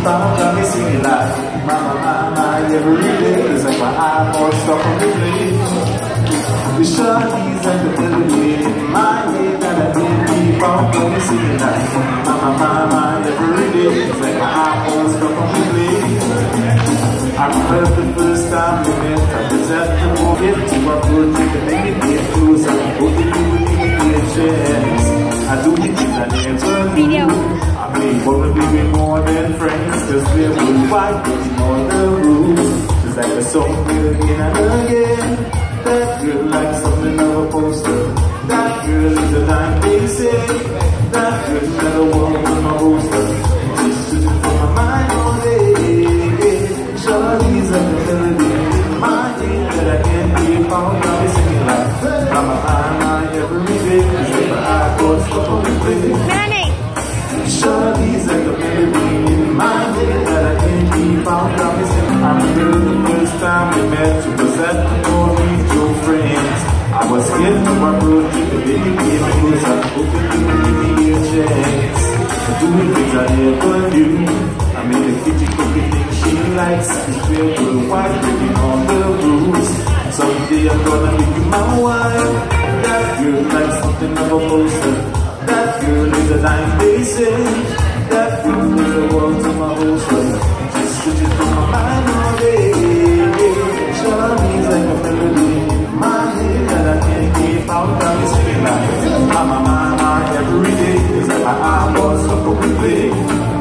keep on got me singing like mama, mama, every day is like my iPod stuck on the plate. The shorties and the melody in my head that I can't keep on got me singing like mama, mama, every day is like my iPod stuck on the plate. I remember the first time we met, I was at the moment to my project and make it get closer. Hoping you would give me a chance. I do it in an interview. I may wanna be with more than friends, cause we're worldwide, breaking all the rules. Just like a song again and again. That girl like something of a poster. That girl is a dime they say. That girl never walk on my poster. Just shooting from my mind all day. Shorties like a melody in my head that I can't keep on. Now they singing like mama, mama, every day. It's like my iPod stuck on the plate. Shorties like a melody in my head that I can't keep on promising. I remember the first time we met, you was at the door with your friends. I was scared to approach you, but then you came close. I hope you would give me a chance. Doing things I never do. I made the kitchen cooking things she likes. We're worldwide, breaking all the rules. Someday I'm gonna make you my wife. That girl like something of a poster. That girl is a dime they say. That girl is a world to my holster. Just switches from my mind all day. Shorties like a melody in my head that I can't keep out. Got me singing like mama, mama, every day is like my iPod stuck on replay.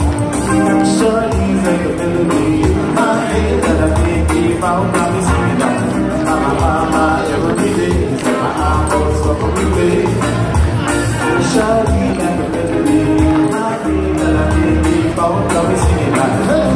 Shorties like a melody in my head that I can't keep out. Got me singing like mama, mama, every day is like my iPod stuck on replay. Shawty like a melody in my head that I can't keep on. Got me singing like